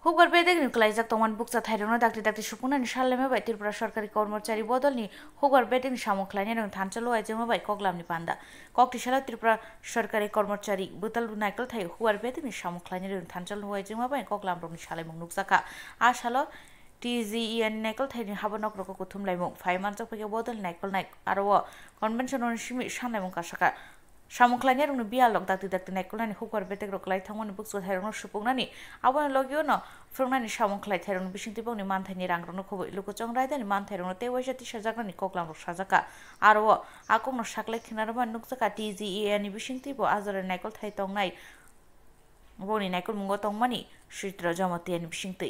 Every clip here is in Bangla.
হুবার বেদেগনি ক্লাইজাক তমান বুকচা থাইরংনা দাক্তি সুপুনানি সাল্লেমে বাই ত্রিপুরা সরকারি কর্মচারী বদলনি হুবার বেদেগনি সামুখলাইনি এবং থানচালো আইজেমে বাই কগলামনি পান্ডা ককটি সালা ত্রিপুরা সরকারি কর্মচারী বুতাল নাইকল থাই হুবার বেদেগনি সামুখলাইনি এবং থানচালো আইজেমে বাই কগলাম রংনি সালাইমুং নুকজাকা আ সালো TGEN নাইকল থাইনি হাবনক রক কুথুমলাইমুং ফাইমানজাক ফেকে বদল নাইকল নাইক আরো কনভেনশন অনুসিমি সানাইমুং কাসাকা সামুখলাইনি রংনি বিয়ালক দাক্তি নাইকলনানি হুবার বেদেগ রকলাই থামনি বুকচা থাইরংনা সুপুংনানি আবনা লগিও ন Frungani Shamunklai Terran Bishintiponi Manthai Rangrano Lukuchong Raidani Manthai Te Wajati Shazakani Koklam Shazaka Arwa Akom no Shaklek Kinaraman Nuksaka TGEN Bishintipo Azar Nikol Taitong Nai Boni Nikol Mungotong Money Shitra Jamati and Bishinti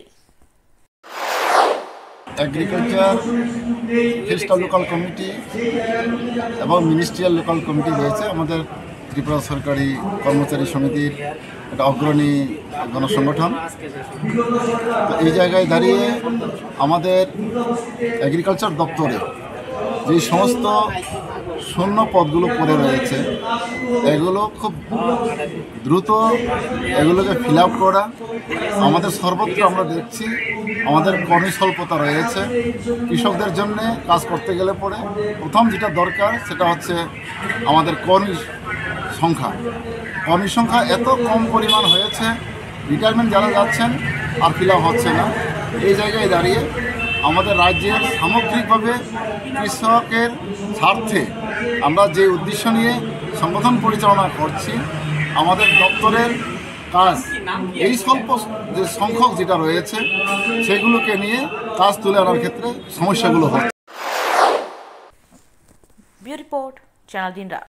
Agriculture Fiscal Local Committee এবং মিনিস্ট্রিয়াল লোকাল কমিটি রয়েছে আমাদের ত্রিপুরা সরকারি কর্মচারী সমিতির একটা অগ্রণী গণসংগঠন। তো এই জায়গায় দাঁড়িয়ে আমাদের এগ্রিকালচার দপ্তরে যে সমস্ত শূন্য পদগুলো পড়ে রয়েছে এগুলো খুব দ্রুত এগুলোকে ফিল আপ করা। আমাদের সর্বত্র আমরা দেখছি আমাদের কর্মী স্বল্পতা রয়েছে। কৃষকদের জন্য কাজ করতে গেলে পরে প্রথম যেটা দরকার সেটা হচ্ছে আমাদের কর্মী সংখ্যা এত কম পরিমাণ হয়েছে, রিটায়ারমেন্ট যারা যাচ্ছেন আর ফিল আপ হচ্ছে না। এই জায়গায় দাঁড়িয়ে আমাদের রাজ্যের সামগ্রিকভাবে কৃষকের স্বার্থে আমরা যে উদ্দেশ্য নিয়ে সংগঠন পরিচালনা করছি, আমাদের দপ্তরের কাজ এই স্বল্প যে সংখ্যক যেটা রয়েছে সেগুলোকে নিয়ে কাজ তুলে আনার ক্ষেত্রে সমস্যাগুলো হচ্ছে। Report channel দিনরা।